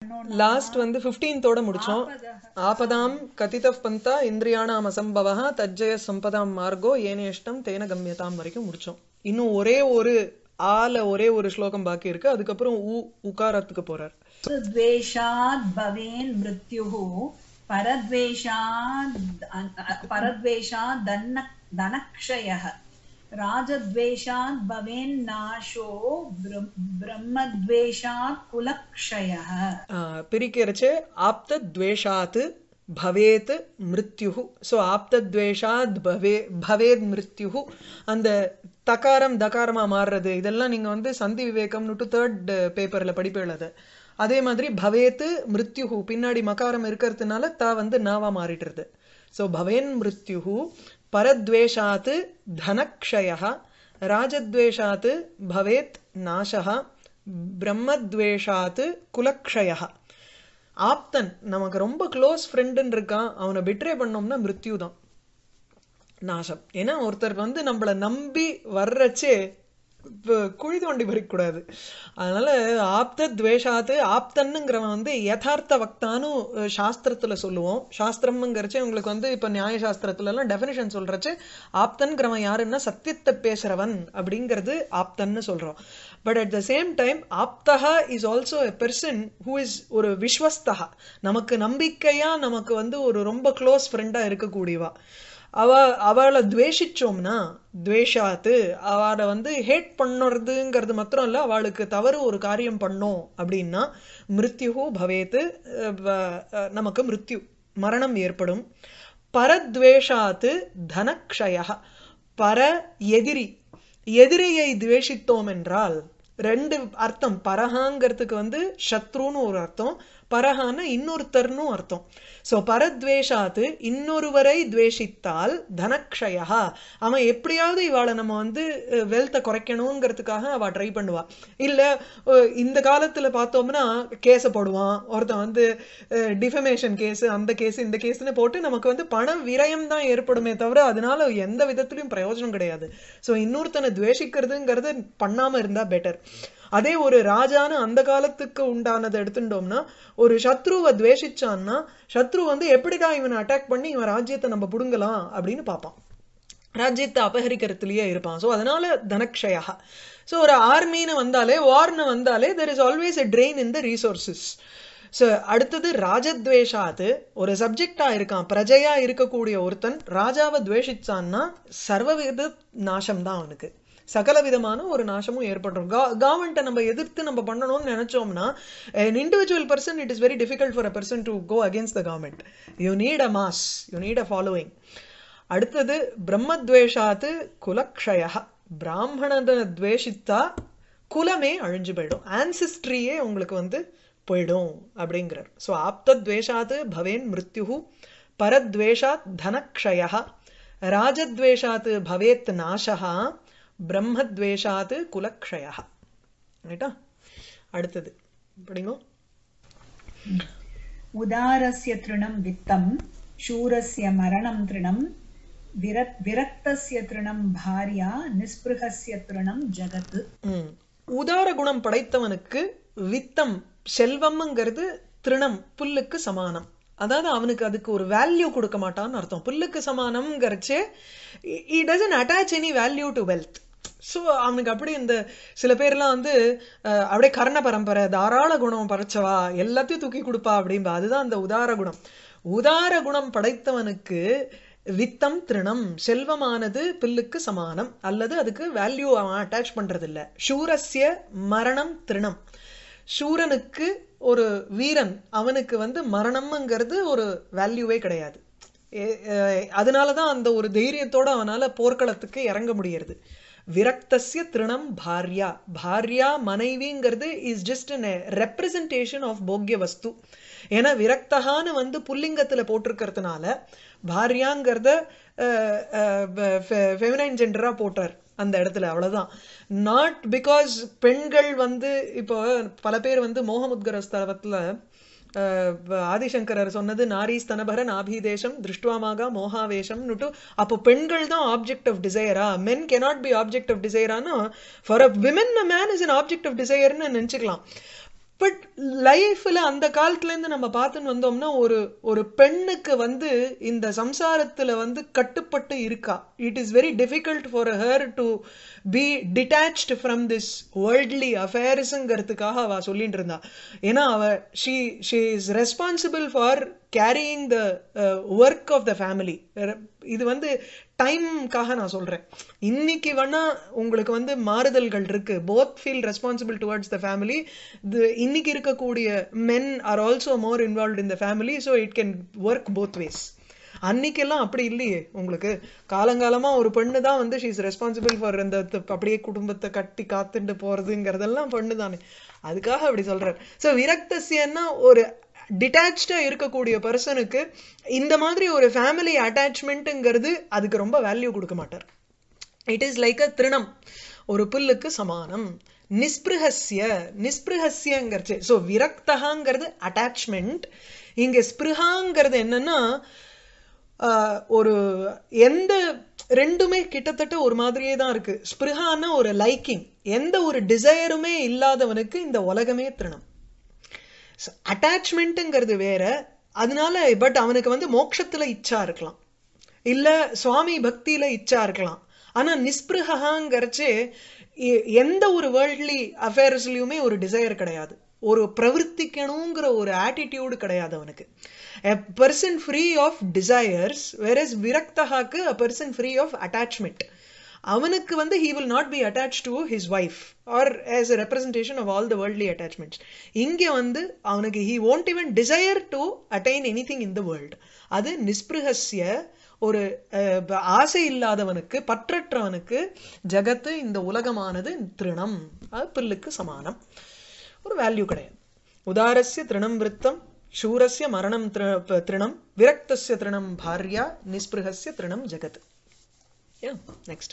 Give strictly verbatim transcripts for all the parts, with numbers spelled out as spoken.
Last வந்து fifteenth ஓட முடிச்சோம். ஆபதாம் கதித பந்தா இந்திரியாணாம் அசம்பவஹ தஜ்ஜய சம்பதாம் மார்கோ ஏனேஷ்டம் தேன கம்யதாம் வரைக்கும் முடிச்சோம். இன்னும் ஒரே ஒரு ஆல ஒரே ஒரு ஸ்லோகம் பாக்கி இருக்கு. அதுக்கப்புறம் உ உகாரத்துக்கு போறார். द्वेषात् भवेन् मृत्युः परद्वेषात् परद्वेषात् धन धनक्षयः राजद्वेषात् भवेन् नाशो ब्रह्मद्वेषात् कुलक्षयः. பிரிக்கிறச்சே ஆப்த द्वेषात् भवेत् मृत्युः. सो ஆப்த द्वेषात् भवे भवेत् मृत्युः. அந்த தகாரம் தகாரமா மாறுறது இதெல்லாம் நீங்க வந்து சந்தி விவேகம்னு தேர்ட் பேப்பர்ல படிப்பேளது. அதே மாதிரி பவேத்து மிருத்யுஹு பின்னாடி மகாரம் இருக்கிறதுனால த வந்து நாவா மாறிடுறது. சோ பவேன் மிருத்யுஹு பரத்வேஷாத் தனக்ஷயः ராஜத்வேஷாத் பவேத் நாசः பிரம்மத்வேஷாத் குலக்ஷயः. ஆப்தன் நமக்கு ரொம்ப க்ளோஸ் ஃப்ரெண்டுன்னு இருக்கான், அவனை பிட்ரே பண்ணோம்னா மிருத்யு தான், நாசம். ஏன்னா ஒருத்தர் வந்து நம்மளை நம்பி வர்றச்சே குழி தோண்டி பறிக்கூடாது. அதனால ஆப்த துவேஷாத்து ஆப்தன்னுங்கிறவன் வந்து யதார்த்த வக்தானு சாஸ்திரத்துல சொல்லுவோம். சாஸ்திரம்ங்கிறச்சே உங்களுக்கு வந்து இப்ப நியாய சாஸ்திரத்துல எல்லாம் டெபினிஷன் சொல்றச்சு ஆப்தன்கிறவன் யாருன்னா சத்தியத்தை பேசுறவன் அப்படிங்கிறது ஆப்தன்னு சொல்றோம். But at the same time ஆப்தஹா is also a person who is ஒரு விஸ்வஸ்தஹா, நமக்கு நம்பிக்கையா நமக்கு வந்து ஒரு ரொம்ப க்ளோஸ் ஃப்ரெண்டா இருக்கக்கூடியவா. அவ அவளை துவேஷிச்சோம்னா துவேஷாத்து அவளை வந்து ஹேட் பண்ணுறதுங்கிறது மாத்திரம் இல்ல, அவளுக்கு தவறு ஒரு காரியம் பண்ணோம் அப்படின்னா மிருத்யுஹு பவேத்து நமக்கு மிருத்யு மரணம் ஏற்படும். பரத்வேஷாத்து தனக்ஷய பர எதிரி எதிரியை துவேஷித்தோம் என்றால் ரெண்டு அர்த்தம். பரஹாங்கிறதுக்கு வந்து சத்ருன்னு ஒரு அர்த்தம், பரஹான்னு இன்னொருத்தர்னு அர்த்தம். சோ பரத்வேஷாத்து இன்னொருவரை துவேஷித்தால் தனக்ஷயா அவன் எப்படியாவது இவாளை நம்ம வந்து வெல்த்தை குறைக்கணுங்கிறதுக்காக அவ ட்ரை பண்ணுவா. இல்ல இந்த காலத்துல பார்த்தோம்னா கேஸ போடுவான் ஒருத்தன் வந்து டிஃபமேஷன் கேஸ் அந்த கேஸ் இந்த கேஸ்ன்னு போட்டு நமக்கு வந்து பண விரயம் தான் ஏற்படுமே தவிர அதனால எந்த விதத்திலையும் பிரயோஜனம் கிடையாது. சோ இன்னொருத்தனை துவேஷிக்கிறதுங்கிறது பண்ணாம இருந்தா பெட்டர். அதே ஒரு ராஜான அந்த காலத்துக்கு உண்டானதை எடுத்துட்டோம்னா ஒரு சத்ருவை துவேஷிச்சான்னா சத்ரு வந்து எப்படிதான் இவனை அட்டாக் பண்ணி இவன் ராஜ்யத்தை நம்ம புடுங்கலாம் அப்படின்னு பார்ப்பான், ராஜ்யத்தை அபகரிக்கிறதுலயே இருப்பான். ஸோ அதனால தனக்ஷயா. ஸோ ஒரு ஆர்மின்னு வந்தாலே வார்னு வந்தாலே there is always a drain in the resources. So அடுத்தது ராஜத்வேஷாத்து ஒரு சப்ஜெக்டா இருக்கான், பிரஜையா இருக்கக்கூடிய ஒருத்தன் ராஜாவை துவேஷிச்சான்னா சர்வவித நாசம் தான் அவனுக்கு, சகல விதமான ஒரு நாசமும் ஏற்படும். கவர்மெண்ட்டை நம்ம எதிர்த்து நம்ம பண்ணணும்னு நினைச்சோம்னா an individual person it is very difficult for a person to go against the government. You need a mass, you need a following. அடுத்தது பிரம்மத்வேஷாத்து குலக்ஷய பிராமணனை துவேஷித்தா குலமே அழிஞ்சு போயிடும், ஆன்சிஸ்ட்ரியே உங்களுக்கு வந்து போயிடும் அப்படிங்கிறார். ஸோ ஆப்தத்வேஷாத்து பவேன் மிருத்யுஹு பரத்வேஷாத் தனக்ஷய ராஜத்வேஷாத்து பவேத் நாசஹ பிரம்மத்வேஷாத் குலக்ஷய. ரைட்டா? அடுத்தது படிங்க. உதாரஸ்ய த்ருணம் வித்தம் சூரஸ்ய மரணம் த்ருணம் விரக்தஸ்ய த்ருணம் பாரியா நிஸ்பிருஹஸ்ய த்ருணம் ஜகத். உதார குணம் படைத்தவனுக்கு வித்தம் செல்வம்ங்கிறது திருணம் புல்லுக்கு சமானம். அதாவது அவனுக்கு அதுக்கு ஒரு வேல்யூ கொடுக்க மாட்டான்னு அர்த்தம். புல்லுக்கு சமானம்ங்கிறச்சே he doesn't attach any value to wealth. So அவனுக்கு அப்படி இந்த சில பேர்லாம் வந்து அப்படியே கர்ண பரம்பரை தாராள குணம் படைச்சவா எல்லாத்தையும் தூக்கி கொடுப்பா அப்படின்பா. அதுதான் அந்த உதார குணம். உதார குணம் படைத்தவனுக்கு வித்தம் திருணம் செல்வமானது பில்லுக்கு சமானம், அல்லது அதுக்கு வேல்யூ அவன் அட்டாச் பண்றது இல்லை. சூரஸ்ய மரணம் திருணம், சூரனுக்கு ஒரு வீரன் அவனுக்கு வந்து மரணம்ங்கிறது ஒரு வேல்யூவே கிடையாது. அதனாலதான் அந்த ஒரு தைரியத்தோட அவனால போர்க்களத்துக்கு இறங்க முடியறது. விரக்தஸ்ய திருணம் பாரியா, பாரியா மனைவிங்கிறது is just an representation of போக்ய வஸ்து. ஏன்னா விரக்தகான்னு வந்து புல்லிங்கத்துல போட்டிருக்கிறதுனால பாரியாங்கிறத ஃபெமினைன் ஜெண்டரா போட்டார் அந்த இடத்துல, அவ்வளவுதான். நாட் பிகாஸ் பெண்கள் வந்து இப்போ பல பேர் வந்து மோகமுத்கர ஸ்தலத்துல ஆதிசங்கரர் சொன்னது நாரி ஸ்தனபர நாபிதேசம் திருஷ்டுவாமாக மோகாவேஷம். அப்போ பெண்கள் தான் ஆப்ஜெக்ட் ஆஃப் டிசையரா, men cannot be object of டிசையரானா for a women a man is an object of டிசையர்னு நினைச்சுக்கலாம். பட் லைஃப்ல அந்த காலத்துல இருந்து நம்ம பார்த்துன்னு வந்தோம்னா ஒரு ஒரு பெண்ணுக்கு வந்து இந்த சம்சாரத்துல வந்து கட்டுப்பட்டு இருக்கா. It is very difficult for her to be detached from this worldly அஃபேர்ஸுங்கிறதுக்காக அவ சொல்லிட்டு இருந்தா. ஏன்னா அவ she she is responsible for carrying the work of the family. இது வந்து டைம்காக நான் சொல்றேன். இன்னைக்கு வேணா உங்களுக்கு வந்து மாறுதல்கள் இருக்கு. Both feel responsible towards the family. இன்னைக்கு இருக்கக்கூடிய men are also more involve in the family. So it can work both ways. அன்னைக்கெல்லாம் அப்படி இல்லையே. உங்களுக்கு காலங்காலமா ஒரு பெண்ணு தான் வந்து ஷீ இஸ் ரெஸ்பான்சிபிள் ஃபார் இந்த அப்படியே குடும்பத்தை கட்டி காத்துட்டு போறதுங்கிறதெல்லாம் பெண்ணு தானே. அதுக்காக அப்படி சொல்றாரு. ஸோ விரக்தசியன்னா ஒரு டிட்டாச்சா இருக்கக்கூடிய பர்சனுக்கு இந்த மாதிரி ஒரு ஃபேமிலி அட்டாச்மெண்ட்ங்கிறது அதுக்கு ரொம்ப வேல்யூ கொடுக்க மாட்டார். இட் இஸ் லைக் அ திருணம், ஒரு புல்லுக்கு சமானம். நிஸ்பிருஹஸ்ய நிஸ்பிருஹஸ்யங்கிறச்சு. ஸோ விரக்தகாங்கிறது அட்டாச்மெண்ட். இங்க ஸ்பிருஹாங்கிறது என்னன்னா ஒரு எந்த ரெண்டுமே கிட்டத்தட்ட ஒரு மாதிரியே தான் இருக்கு. ஸ்பிருஹான்னா ஒரு லைக்கிங், எந்த ஒரு டிசையருமே இல்லாதவனுக்கு இந்த உலகமே திருணம். அட்டாச்மெண்ட்ங்கிறது வேற. அதனால பட் அவனுக்கு வந்து மோட்சத்துல இச்சா இருக்கலாம், இல்ல சுவாமி பக்தியில இச்சா இருக்கலாம். ஆனா நிஸ்பிருஹாங்கிறச்சு எந்த ஒரு வேர்ல்ட்லி அஃபேர்ஸ்லயுமே ஒரு டிசையர் கிடையாது, ஒரு பிரவர்த்திக்கணுங்கிற ஒரு ஆட்டிடியூடு கிடையாது அவனுக்கு. a person free of desires, whereas விரக்தஹாக்கு a person free of attachment. அவனுக்கு வந்து he will not be attached to his wife or as a representation of all the worldly attachments. இங்க வந்து அவனுக்கு he won't even desire to attain anything in the world. அது நிஸ்பிருஹஸ்ய, ஒரு ஆசை இல்லாதவனுக்கு, பற்றற்றவனுக்கு ஜகத்து இந்த உலகமானது திருணம், அது பில்லுக்கு சமானம், ஒரு வேல்யூ கிடையாது. உதாரஸ்ய திருணம் விருத்தம், शूरस्य मरणं तृणं, विरक्तस्य तृणं भार्या, निस्पृहस्य तृणं जगत्. Yeah, next.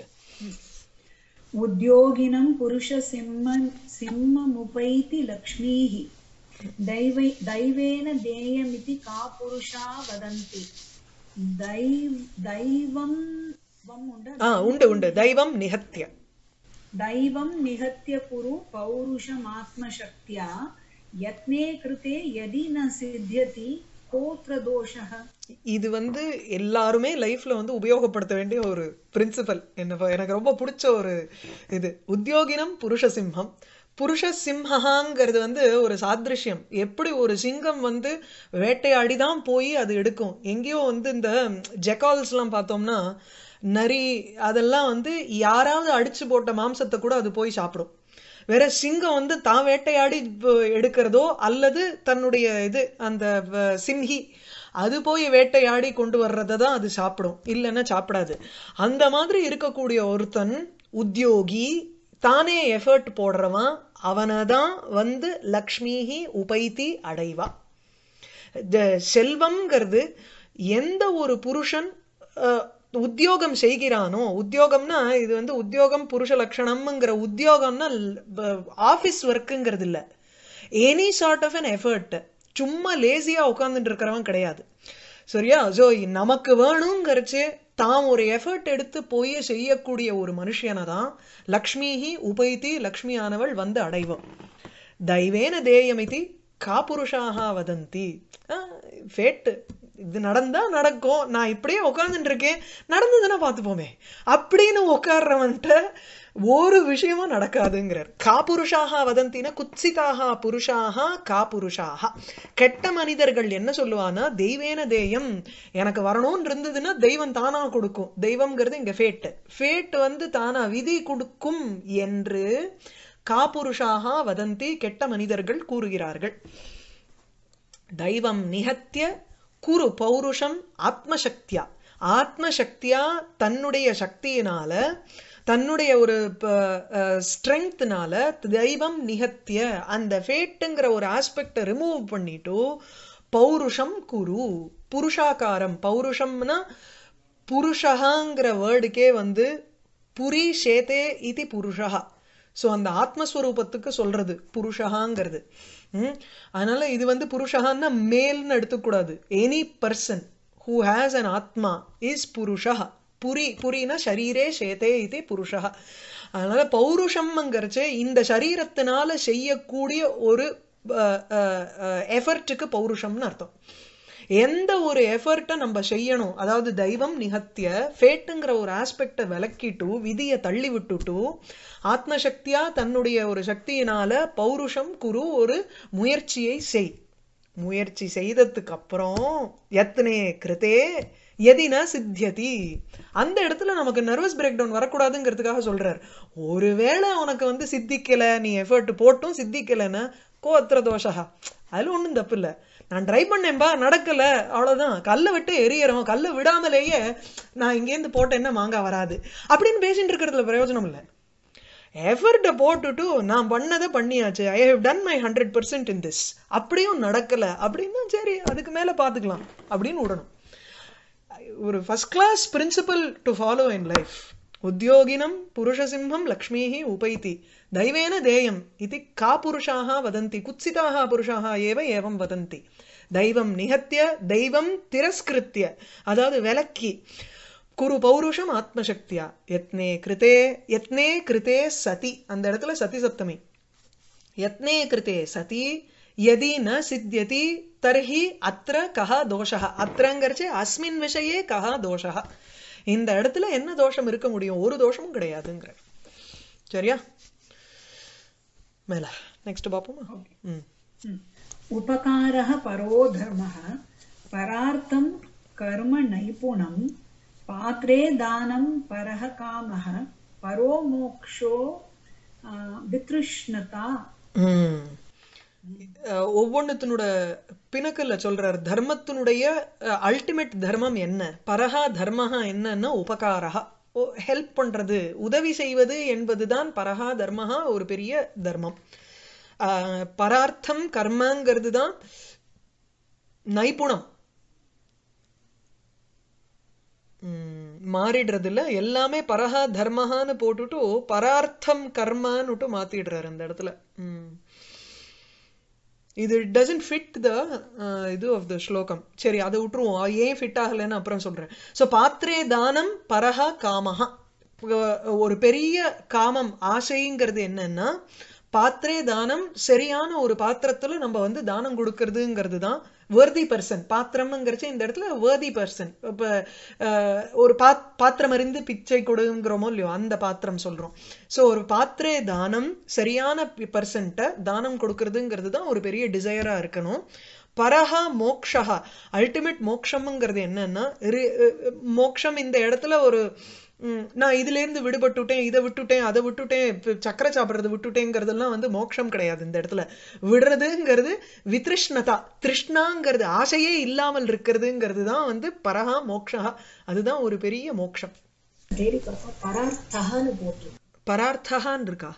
उद्योगिनं पुरुषसिंहं सिंहमुपैति लक्ष्मीः, दैवे दैवेन देयमिति का पुरुषा वदन्ति. दैव दैवं वम् उण्ड आ उण्ड उण्ड दैवं निहत्य दैवं निहत्य कुरु पौरुषमात्मशक्त्या यत्ने कृते यदि न सिद्ध्यति कोत्र दोषः. இது வந்து எல்லாருமே லைஃப்ல வந்து உபயோகப்படுத்த வேண்டிய ஒரு பிரின்சிபல். என்ன எனக்கு ரொம்ப பிடிச்ச ஒரு இது. உத்தியோகினம் புருஷ சிம்ஹம். புருஷ சிம்ஹாங்கிறது வந்து ஒரு சாதிருஷ்யம். எப்படி ஒரு சிங்கம் வந்து வேட்டையாடிதான் போய் அது எடுக்கும். எங்கேயோ வந்து இந்த ஜெக்கால்ஸ் எல்லாம் பார்த்தோம்னா நரி அதெல்லாம் வந்து யாராவது அடிச்சு போட்ட மாம்சத்தை கூட அது போய் சாப்பிடும். வேற சிங்கம் வந்து தான் வேட்டையாடி எடுக்கிறதோ அல்லது தன்னுடைய இது அந்த சிம்ஹி அது போய் வேட்டையாடி கொண்டு வர்றதை தான் அது சாப்பிடும், இல்லைன்னா சாப்பிடாது. அந்த மாதிரி இருக்கக்கூடிய ஒருத்தன் உத்தியோகி, தானே எஃபர்ட் போடுறவன், அவனைதான் வந்து லக்ஷ்மிஹி உபைத்தி அடைவா. செல்வம்ங்கிறது எந்த ஒரு புருஷன் உத்தியோகம் செய்கிறானோ, உத்தியோகம்னா இது வந்து உத்தியோகம் புருஷ லட்சணம்ங்கிற உத்தியோகம்னா ஆபீஸ் ஒர்க்குங்கிறது இல்ல, any sort of an effort. சும்மா லேசியா உட்கார்ந்துட்டு இருக்கிறவன் கிடையாது, சரியா? ஸோ நமக்கு வேணுங்கிறச்சு தான் ஒரு எஃபர்ட் எடுத்து போய் செய்யக்கூடிய ஒரு மனுஷனை தான் லக்ஷ்மிஹி உபைத்தி, லக்ஷ்மி ஆனவள் வந்து அடைவோம். தைவேன தேயமிதி காபுருஷாக வதந்தி. ஃபேட்டு இது நடந்தா நடக்கும், நான் இப்படியே உட்கார்ந்துட்டு இருக்கேன், நடந்ததுன்னா பார்த்துப்போமே அப்படின்னு உட்கார்றவன்ட்ட ஒரு விஷயமும் நடக்காதுங்கிறார். காபுருஷாக வதந்தினா குத்சிதாக புருஷாக காபுருஷாக. கெட்ட மனிதர்கள் என்ன சொல்லுவானா, தெய்வேன தேயம், எனக்கு வரணும்னு இருந்ததுன்னா தெய்வம் தானா கொடுக்கும். தெய்வம்ங்கிறது இங்க ஃபேட். ஃபேட் வந்து தானா விதி கொடுக்கும் என்று காபுருஷாக வதந்தி, கெட்ட மனிதர்கள் கூறுகிறார்கள். தெய்வம் நிஹத்திய குரு பௌருஷம் ஆத்மசக்தியா, ஆத்மசக்தியா தன்னுடைய சக்தியினால, தன்னுடைய ஒரு ஸ்ட்ரெங்க்னால தெய்வம் நிகத்திய அந்த ஃபேட்டுங்கிற ஒரு ஆஸ்பெக்டை ரிமூவ் பண்ணிட்டு பௌருஷம் குரு, புருஷாகாரம். பௌருஷம்னா புருஷகாங்கிற வேர்டுக்கே வந்து புரி ஷேதே இது புருஷா. ஸோ அந்த ஆத்மஸ்வரூபத்துக்கு சொல்றது புருஷகாங்கிறது. ம் அதனால இது வந்து புருஷகான்னா மேல்னு எடுத்துக்கூடாது. Any person who has an ஆத்மா இஸ் புருஷா. புரி புரினா ஷரீரே ஷேதே இது புருஷா. அதனால பௌருஷம்ங்கிறச்சு இந்த சரீரத்தினால செய்யக்கூடிய ஒரு எஃபர்ட்டுக்கு பௌருஷம்னு அர்த்தம். எந்த ஒரு எஃபர்ட்டை நம்ம செய்யணும், அதாவது தெய்வம் நிகத்திய ஃபேட்டுங்கிற ஒரு ஆஸ்பெக்டை விளக்கிட்டு விதியை தள்ளி விட்டுட்டு ஆத்மசக்தியா தன்னுடைய ஒரு சக்தியினால பௌருஷம் குரு ஒரு முயற்சியை செய். முயற்சி செய்ததுக்கு அப்புறம் எத்தனை கிருத்தே எதின சித்தியதி, அந்த இடத்துல நமக்கு நர்வஸ் பிரேக் டவுன் வரக்கூடாதுங்கிறதுக்காக சொல்றார். ஒருவேளை உனக்கு வந்து சித்திக்கல, நீ எஃபர்ட் போட்டும் சித்திக்கலைன்னா கோ அத்திர தோஷா, அதுல ஒண்ணும் தப்பு இல்லை. நான் ட்ரை பண்ணேன்பா நடக்கல, அவ்வளவுதான், கல்லை விட்டு எரியறோம், கல்லை விடாமலேயே நான் இங்கேருந்து போட்டேன்னா மாங்காய் வராது அப்படின்னு பேசிட்டு இருக்கிறதுல பிரயோஜனம் இல்லை. எஃபர்ட்டை போட்டுட்டு நான் பண்ணதை பண்ணியாச்சு, I have done my hundred percent in this, அப்படியும் நடக்கல அப்படின்னா சரி அதுக்கு மேல பாத்துக்கலாம் அப்படின்னு விடணும். ஒரு first class principle to follow in life. உத்யோகினம் புருஷசிம்ஹம் லக்ஷ்மீஹி உபைதி தைவேன தேயம் இது கா புருஷாக வதந்தி குத்சிதாக புருஷாக ஏவ ஏவம் வதந்தி. தெய்வம் நிகத்திய தெய்வம் திரஸ்கிருத்திய, அதாவது விலக்கி குரு பௌருஷம் ஆத்மசக்தியா யத்னே கிருதே யத்னே கிருதே சதி, அந்த இடத்துல சதி சப்தமி, யத்னே கிருதே சதி யதி ந சித்யதி தர்ஹி அத்ர கஹ தோஷः. அத்ரங்கர்ச்சே அஸ்மின் விஷயே கஹ தோஷः, இந்த இடத்துல என்ன தோஷம் இருக்க முடியும், ஒரு தோஷமும் கிடையாதுங்கிற. சரியா, மேல நெக்ஸ்ட் பாப்போமா. ம் உபகாரः பரோ தர்மः பரார்த்தம் கர்ம நைபுணம் பாத்ரே தானம் பரஹ காமஹ பரோ மோக்ஷோ வித்ருஷ்ணதா. ஒவ்வொன்னுத்தினோட பிணக்கல்ல சொல்றார் தர்மத்தினுடைய அல்டிமேட் தர்மம் என்ன, பரஹா தர்மஹா என்னன்னா உபகாரஹா, ஹெல்ப் பண்றது உதவி செய்வது என்பதுதான் பரஹா தர்மஹா ஒரு பெரிய தர்மம். பரார்த்தம் கர்மங்கிறது தான் நைபுணம். மாறிடுறது இல்ல, எல்லாமே பரஹா தர்மஹான்னு போட்டுட்டு பரார்த்தம் கர்மான்னுட்டு மாத்திடுறாரு அந்த இடத்துல. உம் இது டசன்ட் ஃபிட் த இது ஆஃப் த ஸ்லோகம். சரி அதை விட்டுருவோம், ஏன் ஃபிட் ஆகலைன்னு அப்புறம் சொல்றேன். ஸோ பாத்ரே தானம் பரஹா காமஹா, ஒரு பெரிய காமம் ஆசைங்கிறது என்னன்னா பாத்ரே தானம், சரியான ஒரு பாத்திரத்துல நம்ம வந்து தானம் கொடுக்கறதுங்கிறது தான் வேர்தி பர்சன். பாத்திரம்ங்கிறச்சு இந்த இடத்துல வேர்தி பர்சன். இப்ப ஒரு பாத் பாத்திரம் அறிந்து பிச்சை கொடுங்கிறோமோ இல்லையோ அந்த பாத்திரம் சொல்றோம். ஸோ ஒரு பாத்திரே தானம், சரியான பர்சன்ட்ட தானம் கொடுக்கறதுங்கிறது தான் ஒரு பெரிய டிசையரா இருக்கணும். பரஹா மோக்ஷா, அல்டிமேட் மோக்ஷம்ங்கிறது என்னன்னா மோக்ஷம் இந்த இடத்துல ஒரு நான் இதுல இருந்து விடுபட்டுட்டேன், இதை விட்டுட்டேன், அதை விட்டுட்டேன், சக்கரை சாப்பிட்றது விட்டுட்டேங்கிறதுலாம் வந்து மோட்சம் கிடையாது. இந்த இடத்துல விடுறதுங்கிறது வித்ருஷ்ணதா, திருஷ்ணாங்கிறது ஆசையே இல்லாமல் இருக்கிறதுங்கிறது தான் வந்து பரஹா மோக்ஷா, அதுதான் ஒரு பெரிய மோட்சம். பரார்த்தகான் இருக்கா,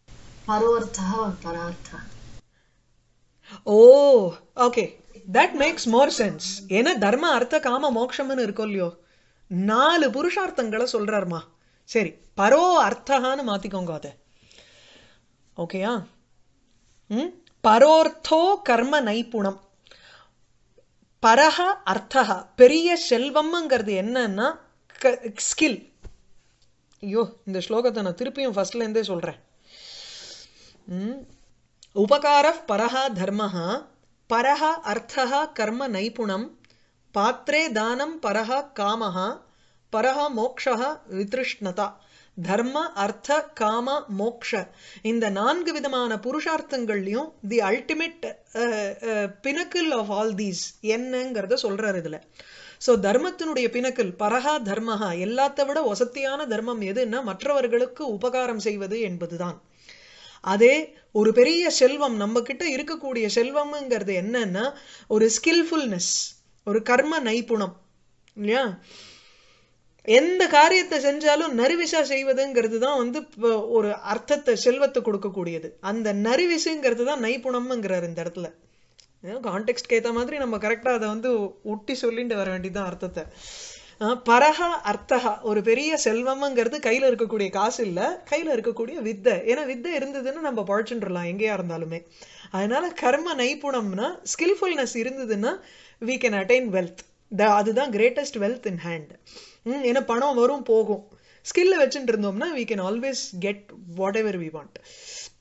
oh okay, that makes more sense. ஏன்னா தர்ம அர்த்த காம மோக்ஷம்னு இருக்கும் இல்லையோ, நாலு புருஷார்த்தங்களை சொல்றாருமா. சரி, பரோ அர்த்தகான்னு மாத்திக்கோங்க அதை. ஓகேயா, ம் பரோர்த்தோ கர்ம நைபுணம், பரஹ அர்த்தஹா, பெரிய செல்வம்ங்கிறது என்னன்னா ஸ்கில். ஐயோ இந்த ஸ்லோகத்தை நான் திருப்பியும் ஃபர்ஸ்ட்ல இருந்தே சொல்றேன். ம் உபகார பரஹ தர்மஹ பரஹ அர்த்தஹ கர்ம நைபுணம் பாத்ரே தானம் பரஹ காமஹ பரஹ மோக்ஷஹ வித்ருஷ்ணதா. தர்ம அர்த்த காம மோக்ஷ, இந்த நான்கு விதமான புருஷார்த்தங்கள்லயும் the ultimate pinnacle of all these என்னங்கிறத சொல்றாரு இதுல. சோ தர்மத்தினுடைய பினக்கிள் பரஹா தர்மஹா, எல்லாத்த விட வசத்தியான தர்மம் எதுன்னா மற்றவர்களுக்கு உபகாரம் செய்வது என்பதுதான். அதே ஒரு பெரிய செல்வம் நம்ம கிட்ட இருக்கக்கூடிய செல்வம்ங்கிறது என்னன்னா ஒரு ஸ்கில்ஃபுல்னஸ், ஒரு கர்ம நைபுணம் இல்லையா. எந்த காரியத்தை செஞ்சாலும் நறுவிசா செய்வதுங்கிறது தான் வந்து ஒரு அர்த்தத்தை செல்வத்தை கொடுக்கக்கூடியது. அந்த நறுவிசுங்கிறது தான் நைபுணம்ங்கிறார் இந்த இடத்துல. கான்டெக்ஸ்ட்க்கு ஏற்ற மாதிரி நம்ம கரெக்டா அதை வந்து ஒட்டி சொல்லிட்டு வர வேண்டியதுதான் அர்த்தத்தை. பரஹா அர்த்தஹா, ஒரு பெரிய செல்வம்ங்கிறது கையில இருக்கக்கூடிய காசு இல்ல, கையில இருக்கக்கூடிய வித்தை. ஏன்னா வித்தை இருந்ததுன்னு நம்ம பழச்சுட்டுலாம் எங்கேயா இருந்தாலுமே. அதனால கர்ம நைபுணம்னா ஸ்கில்ஃபுல்னஸ் இருந்ததுன்னா we can attain wealth. அதுதான் greatest wealth in hand. ஏன்னா பணம் வரும் போகும், ஸ்கில்ல வச்சுட்டு இருந்தோம்னா we can always get whatever we want.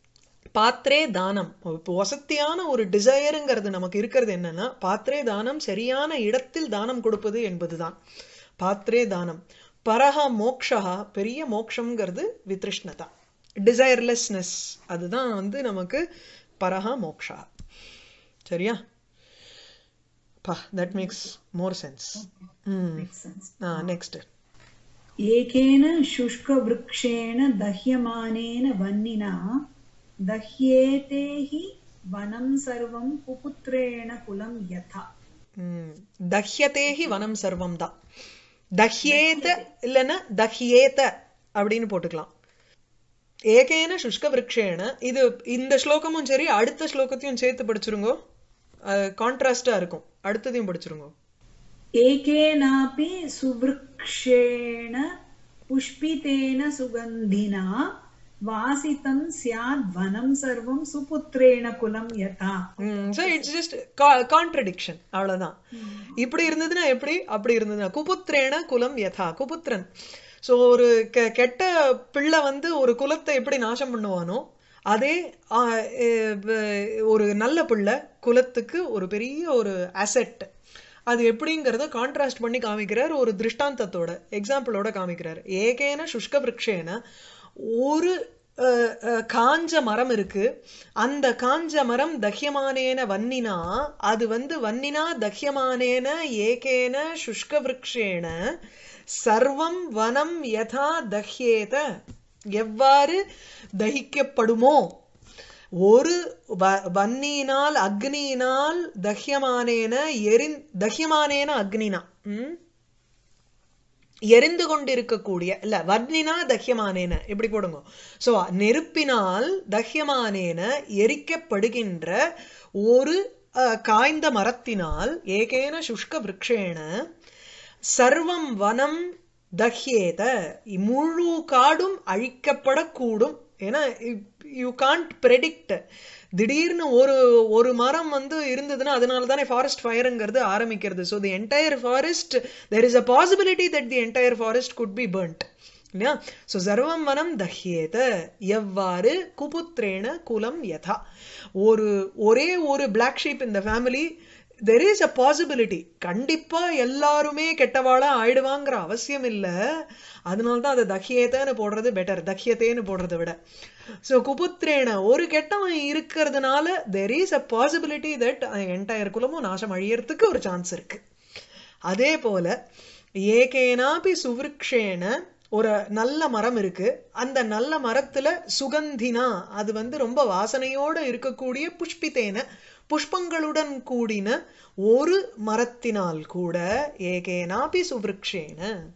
பாத்திரே தானம். இப்போ வசத்தியான ஒரு டிசையருங்கிறது நமக்கு இருக்கிறது என்னன்னா, பாத்திரே தானம், சரியான இடத்தில் தானம் கொடுப்பது என்பதுதான் பாத்திரே தானம். பரஹ மோக்ஷா, பெரிய மோக்ஷங்கிறது வித்ருஷ்ணதா, டிசைர்லெஸ்னஸ், அதுதான் வந்து நமக்கு பரஹ மோக்ஷா. சரியா? பா, that makes more sense. Hmm next. ஏகேன शुष्कवृक्षेण दह्यमानेन वह्निना दह्येते हि वनं सर्वं कुपुत्रेण कुलं यथा. दह्यते हि वनं सर्वं தான். दह्येत இல்லனா दह्येत அப்படினு போட்டுக்கலாம். ஏகேன शुष्कवृक्षेण, இது இந்த ஸ்லோகமும் சரி அடுத்த ஸ்லோகத்தையும் சேர்த்து படிச்சிருங்க, கான்ட்ராஸ்டா இருக்கும். அடுத்ததையும் படிச்சிருங்க. ஏகேனாபி சுவ்ருக்ஷேண புஷ்பிதேன சுகந்தினா வாசிதம் ஸ்யாத் வனம் சர்வம் சுபுத்ரேண குலம் யதா. சோ இட்ஸ் ஜஸ்ட் கான்ட்ரடிக்ஷன், அவ்வளவுதான். இப்படி இருந்ததுன்னா எப்படி, அப்படி இருந்ததுன்னா குபுத்ரேண குலம் யதா, குபுத்திரன். சோ ஒரு கெட்ட பிள்ளை வந்து ஒரு குலத்தை எப்படி நாசம் பண்ணுவானோ, அதே ஒரு நல்ல பிள்ளை குலத்துக்கு ஒரு பெரிய ஒரு அசெட். அது எப்படிங்கிறத கான்ட்ராஸ்ட் பண்ணி காமிக்கிறார், ஒரு திருஷ்டாந்தத்தோட எக்ஸாம்பிளோட காமிக்கிறார். ஏகேன शुष्कवृक्षेण, ஒரு காஞ்ச மரம் இருக்கு, அந்த காஞ்ச மரம் தஹ்யமானேன வன்னினா, அது வந்து வன்னினா தஹ்யமானேன ஏகேன शुष्कवृक्षेण சர்வம் வனம் யதா தஹ்யேத, எவ்வாறு தகிக்கப்படுமோ, ஒரு வன்னியினால் அக்னியினால் தஹ்யமானேன எரிந் தஹ்யமானேன அக்னினா எரிந்து கொண்டிருக்கக்கூடிய, இல்ல வன்னினா தஹ்யமானேன இப்படி போடுங்க. சோ நெருப்பினால் தஹ்யமானேன எரிக்கப்படுகின்ற ஒரு காய்ந்த மரத்தினால், ஏகேன शुष्कवृक्षेण சர்வம் வனம் தஹ்யேத, முழு காடும் அழிக்கப்படக்கூடும். ஏன்னா யூ கான்ட் ப்ரெடிக்ட், திடீர்னு ஒரு ஒரு மரம் வந்து இருந்ததுன்னா அதனால தானே ஃபாரஸ்ட் ஃபயருங்கிறது ஆரம்பிக்கிறது. So the entire forest, there is a possibility that the entire forest could be burnt, இல்லையா? ஸோ சர்வம் வனம் தஹ்யேத, எவ்வாறு குபுத்ரேண குலம் யதா, ஒரு ஒரே ஒரு பிளாக் ஷீப் இந்த family, there is a possibility, கண்டிப்பா எல்லாருமே கெட்டவாளா ஆயிடுவாங்கிற அவசியம் இல்ல. அதனால்தான் அதை தஹ்யேதன்னு போடுறது பெட்டர், தஹ்யத்தேன்னு போடுறதை விட. சோ குபுத்ரேண, ஒரு கெட்டவன் இருக்கிறதுனால there is a possibility that entire குலமும் நாசம் அழியறதுக்கு ஒரு சான்ஸ் இருக்கு. அதே போல ஏகேனாபி சுவ்ருக்ஷேன, ஒரு நல்ல மரம் இருக்கு, அந்த நல்ல மரத்துல சுகந்தினா, அது வந்து ரொம்ப வாசனையோட இருக்கக்கூடிய புஷ்பித்தேன, புஷ்பங்களுடன் கூடின ஒரு மரத்தினால் கூட, ஏகேனாபி சுவ்ருக்ஷேன,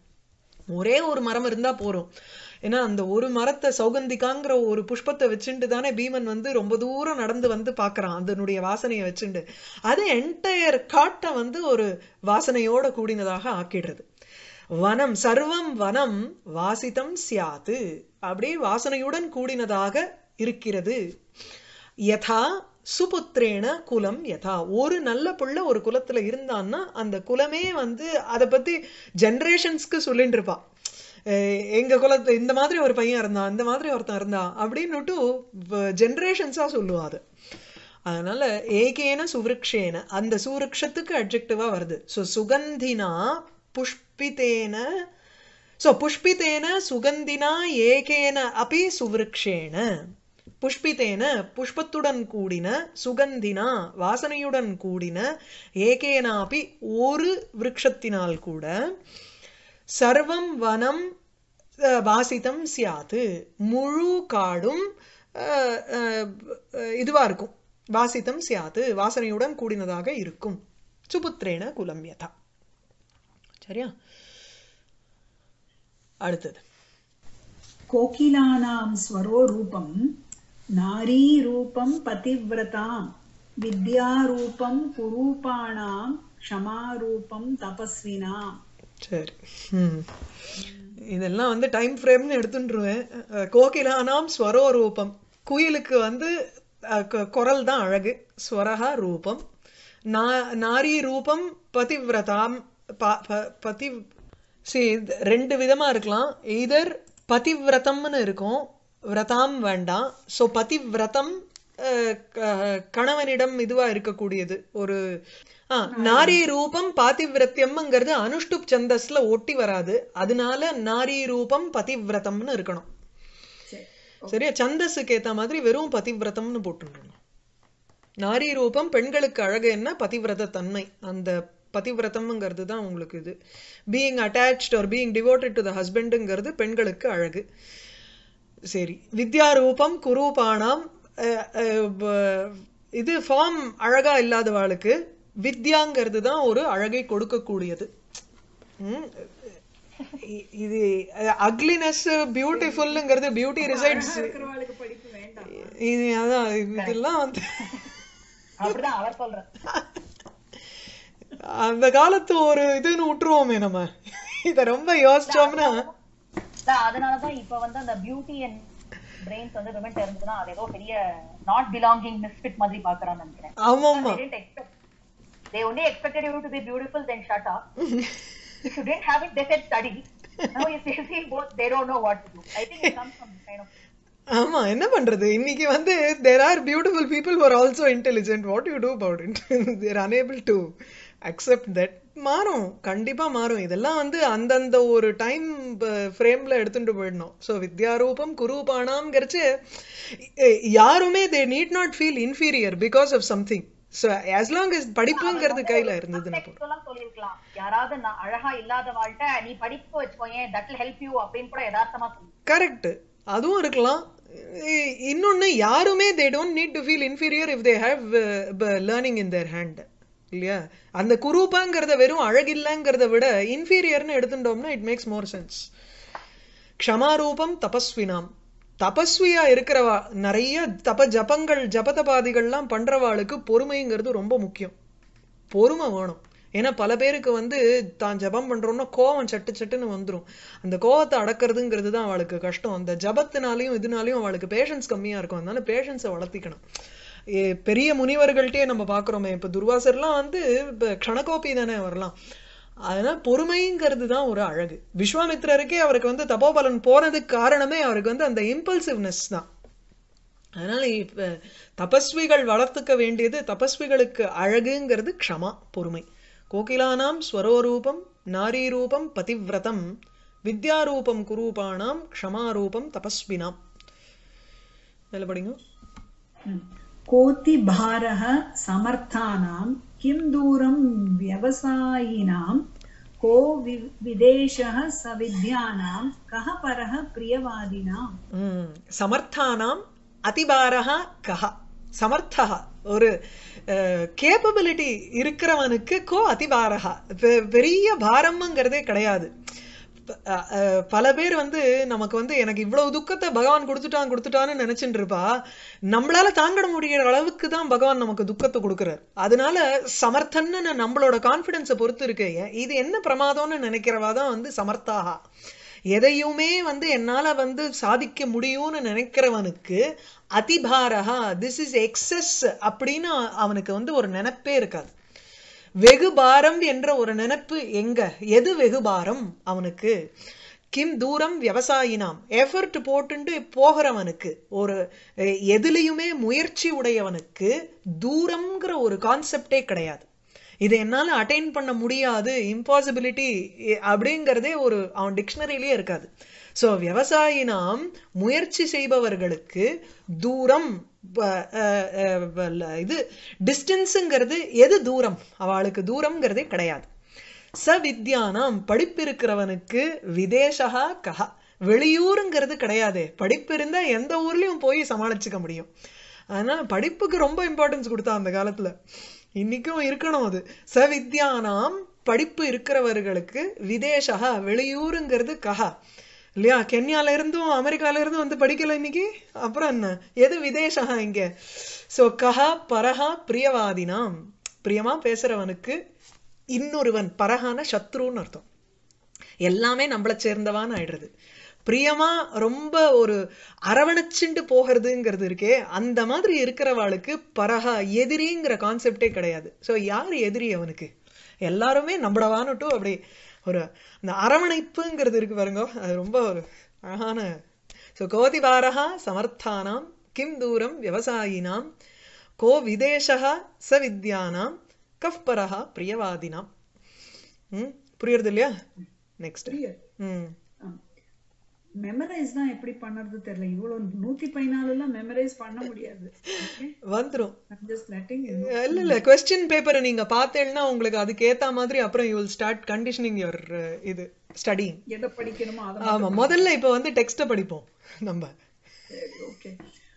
ஒரே ஒரு மரம் இருந்தா போறோம். ஏன்னா அந்த ஒரு மரத்தை, சௌகந்திகாங்கிற ஒரு புஷ்பத்தை வச்சுட்டு தானே பீமன் வந்து ரொம்ப தூரம் நடந்து வந்து பாக்குறான், அதனுடைய வாசனையை வச்சுட்டு. அது என்டையர் காட்டை வந்து ஒரு வாசனையோட கூடினதாக ஆக்கிடுறது. வனம் சர்வம் வனம் வாசிதம் சியாது, அப்படியே வாசனையுடன் கூடினதாக இருக்கிறது. யதா சுபுத்ரேண குலம் யதா, ஒரு நல்ல புள்ள ஒரு குலத்துல இருந்தான்னா அந்த குலமே வந்து அதை பத்தி ஜெனரேஷன்ஸ்க்கு சொல்லிட்டு இருப்பா, எங்க குலத்துல இந்த மாதிரி ஒரு பையன் இருந்தான், இந்த மாதிரி ஒருத்தன் இருந்தான் அப்படின்னுட்டு ஜெனரேஷன்ஸா சொல்லுவாது. அதனால ஏகேன சுவ்ருக்ஷேன, அந்த சுவ்ருக்ஷத்துக்கு அட்ஜெக்டிவா வருது. சோ சுகந்தினா புஷ்பிதேன, சோ புஷ்பிதேன சுகந்தினா ஏகேன அபி சுவ்ருக்ஷேன, புஷ்பிதேன புஷ்பத்துடன் கூடின, சுகந்தினா வாசனையுடன் கூடின, ஏகேனாபி ஒரு விருட்சத்தினால் கூட, சர்வம் வனம் வாசிதம் சியாது, முழு காடும் இதுவா இருக்கும், வாசிதம் சியாது வாசனையுடன் கூடினதாக இருக்கும். சுபுத்ரேன குலம் யதா. சரியா? அடுத்தது கோகிலானாம் ஸ்வரோ ரூபம் நாரீ ரூபம் பதிவ்ரதாம் வித்யா ரூபம் குரூபாணாம் க்ஷமா ரூபம் தபஸ்வினாம். சரி, இதெல்லாம் வந்து டைம் ஃப்ரேம்னு எடுத்துட்டுருவேன். கோகிலானாம் ஸ்வரோ ரூபம், குயிலுக்கு வந்து குரல் தான் அழகு, ஸ்வரஹா ரூபம். நாரி ரூபம் பதிவ்ரதாம், பதி ரெண்டு விதமா இருக்கலாம். எய்தர் பதிவிரதம்னு இருக்கும், விரதாம் வேண்டாம். ஸோ பதிவிரதம் கணவனிடம் இதுவா இருக்கக்கூடியது. ஒரு நாரி ரூபம் பாதிவிரத்தியம்ங்கிறது அனுஷ்டுப் சந்தஸ்ல ஒட்டி வராது, அதனால நாரி ரூபம் பதிவிரதம்னு இருக்கணும். சரியா? சந்தஸுக்கு ஏத்த மாதிரி வெறும் பதிவிரதம்னு போட்டுருக்கணும். நாரி ரூபம் பெண்களுக்கு அழகு என்ன? பதிவிரத தன்மை. அந்த பதிவிரதம்ங்கிறது தான் உங்களுக்கு இது. Being attached or being devoted to the ஹஸ்பண்டுங்கிறது பெண்களுக்கு அழகு. சரி, வித்யா ரூபம் குரூபானாம், இது ஃபார்ம் அழகா இல்லாதவாளுக்கு வித்யாங்கிறது தான் ஒரு அழகை கொடுக்கக்கூடியது. இது அக்லினஸ் பியூட்டிஃபுல்ங்கிறது பியூட்டி ரிசைட்ஸ், இது அதான் இதெல்லாம் வந்து அந்த காலத்து ஒரு இதுன்னு விட்டுருவோமே நம்ம. இத ரொம்ப யோசிச்சோம்னா அதனாலதான் இப்ப வந்து அந்த பியூட்டி அண்ட் பிரெயின்ஸ் வந்து விமன் இருந்ததுன்னா அது ஏதோ பெரிய நாட் பிலாங்கிங் மிஸ்ஃபிட் மாதிரி பாக்குறான்னு நினைக்கிறேன். ஆமாமா, they only expected you to be beautiful, then shut up. If you didn't have it, they said study. Now you see both, they don't know what to do. I think it comes from this kind of. ஆமா, என்ன பண்றது? இன்னைக்கு வந்து there are beautiful people who are also intelligent. What do you do about it? They are unable to accept that. மாறும், கண்டிப்பா மாறும். இதெல்லாம் வந்து அந்தந்த ஒரு டைம் ஃப்ரேம்ல எடுத்துட்டு போயிடணும். ஸோ வித்யாரூபம் குரூபானாம்ங்கிறச்சு யாருமே they need not feel inferior because of something. So as long as படிப்புங்கிறது கையில இருந்ததுன்னா சொல்லிருக்கலாம். யாராவது நான் அழகா இல்லாத வாழ்க்கை நீ படிப்பு வச்சுக்கோயேன், that will help you அப்படின்னு கூட யதார்த்தமா சொல்லு. கரெக்ட், அதுவும் இருக்கலாம். இன்னொன்னு, யாருமே they don't need to feel inferior if they have uh, learning in their hand. இல்லையா? அந்த குரூபாங்கிறத வெறும் அழகில்லங்கிறத விட இன்ஃபீரியர்னு எடுத்துட்டோம்னா இட் மேக்ஸ் மோர் சென்ஸ். க்ஷமாரூபம் தபஸ்வினாம், தபஸ்வியா இருக்கிறவா, நிறைய தப ஜபங்கள் ஜபதபாதிகள்லாம் பண்றவாளுக்கு பொறுமைங்கிறது ரொம்ப முக்கியம். பொறுமை வேணும். ஏன்னா பல பேருக்கு வந்து தான் ஜபம் பண்றோம்னா கோவம் சட்டு சட்டுன்னு வந்துடும். அந்த கோவத்தை அடக்கிறதுங்கிறது தான் அவளுக்கு கஷ்டம். அந்த ஜபத்தினாலையும் இதனாலையும் அவளுக்கு பேஷன்ஸ் கம்மியா இருக்கும். அதனால பேஷன்ஸை வளர்த்திக்கணும். பெரிய முனிவர்கள்ட்டே நம்ம பாக்குறோமே, இப்ப துர்வாசர்லாம் வந்து இப்ப க்ஷணகோபி தானே வரலாம். அதனால பொறுமைங்கிறது தான் ஒரு அழகு. விஸ்வாமித்திரருக்கே அவருக்கு வந்து தபோபலன் போனதுக்கு காரணமே அவருக்கு வந்து அந்த இம்பல்சிவ்னஸ் தான். அதனால இப்ப தபஸ்விகள் வளர்த்துக்க வேண்டியது, தபஸ்விகளுக்கு அழகுங்கிறது க்ஷமா, பொறுமை. கோகிலானாம் ஸ்வரோரூபம் நாரி ரூபம் பதிவிரதம் வித்யாரூபம் குரூபானாம் க்ஷமாரூபம் தபஸ்வினாம். மேல படிங்க. கோதி பாரஹ சமர்த்தானாம் கிம் தூரம் வியவசாயினாம் கோ விதேஷஹ சவித்யானாம் கஹ பரஹ பிரியவாதினாம். சமர்த்தானாம் அதிபாரஹ கஹ. சமர்த்தஹ, ஒரு கேப்பபிலிட்டி இருக்கிறவனுக்கு கோ அதிபாரஹ, பெரிய பாரம்ங்கிறதே கிடையாது. பல பேர் வந்து நமக்கு வந்து எனக்கு இவ்வளவு துக்கத்தை பகவான் கொடுத்துட்டான் கொடுத்துட்டான்னு நினைச்சுட்டு இருப்பா. நம்மளால தாங்கிட முடிகிற அளவுக்கு தான் பகவான் நமக்கு துக்கத்தை கொடுக்குறாரு. அதனால சமர்த்தன்னு நம்மளோட கான்பிடன்ஸை பொறுத்து இருக்கு. இது என்ன பிரமாதம்னு நினைக்கிறவா தான் வந்து சமர்த்தாக. எதையுமே வந்து என்னால வந்து சாதிக்க முடியும்னு நினைக்கிறவனுக்கு அதிபாரஹா, திஸ் இஸ் எக்ஸஸ் அப்படின்னு அவனுக்கு வந்து ஒரு நினைப்பே இருக்காது. வெகு பாரம் என்ற ஒரு நினைப்பு எங்க, எது வெகு பாரம் அவனுக்கு? கிம் தூரம் விவசாயினாம், எஃபர்ட் போட்டு போகிறவனுக்கு, ஒரு எதுலையுமே முயற்சி உடையவனுக்கு தூரம்ங்கிற ஒரு கான்செப்டே கிடையாது. இது என்னால அட்டைன் பண்ண முடியாது, இம்பாசிபிலிட்டி அப்படிங்கிறதே ஒரு அவன் டிக்ஷனரியிலேயே இருக்காது. ஸோ விவசாயினாம், முயற்சி செய்பவர்களுக்கு தூரம், இது டிஸ்டன்ஸுங்கிறது எது தூரம், அவளுக்கு தூரம்ங்கிறதே கிடையாது. ச வித்யானாம், படிப்பு இருக்கிறவனுக்கு விதேசா கஹா, வெளியூருங்கிறது கிடையாது. படிப்பு இருந்தா எந்த ஊர்லயும் போய் சமாளிச்சுக்க முடியும். அதனால படிப்புக்கு ரொம்ப இம்பார்ட்டன்ஸ் கொடுத்தா அந்த காலத்துல, இன்னைக்கும் இருக்கணும் அது. ச வித்யானாம், படிப்பு இருக்கிறவர்களுக்கு விதேசா, வெளியூருங்கிறது கஹா இல்லையா? கென்யால இருந்தும் அமெரிக்கால இருந்தும் வந்து படிக்கல இன்னைக்கு, அப்புறம் என்ன, எது விதேசா இங்க? சோ கஹா பரஹா பிரியவாதினாம், பிரியமா பேசுறவனுக்கு இன்னொருவன், பரஹான சத்ருன்னு அர்த்தம். எல்லாமே நம்மளை சேர்ந்தவான்னு ஆயிடுறது. பிரியமா ரொம்ப ஒரு அரவணைச்சுண்டு போகிறதுங்கிறது இருக்கே, அந்த மாதிரி இருக்கிறவாளுக்கு பரஹா, எதிரிங்கிற கான்செப்டே கிடையாது. ஸோ யார் எதிரி அவனுக்கு? எல்லாருமே நம்மளவானுட்டும் அப்படி ஒரு அந்த அரவணைப்புங்கிறது இருக்கு பாருங்க, அது ரொம்ப ஒரு அழகான. ஸோ கோதிபாரஹா சமர்த்தானாம் கிம் தூரம் விவசாயினாம் கோ விதேசः ச வித்யானாம் கஃப் பரஹ பிரியவாதினாம். ம் புரியுறது இல்லையா? நெக்ஸ்ட். ம் மெமரைஸ் தான் எப்படி பண்றது தெரியல. இவ்வளவு நூத்தி பதினாலு எல்லாம் மெமரைஸ் பண்ண முடியாது. வந்துரும். ஜஸ்ட் லெட்டிங் இல்ல இல்ல கொஸ்டின் பேப்பரை நீங்க பார்த்தேன்னா உங்களுக்கு அதுக்கு ஏத்த மாதிரி அப்புறம் you will start conditioning your இது ஸ்டடி. எதை படிக்கணுமோ அத ஆமா, முதல்ல இப்ப வந்து டெக்ஸ்ட படிப்போம் நம்ம. ஓகே.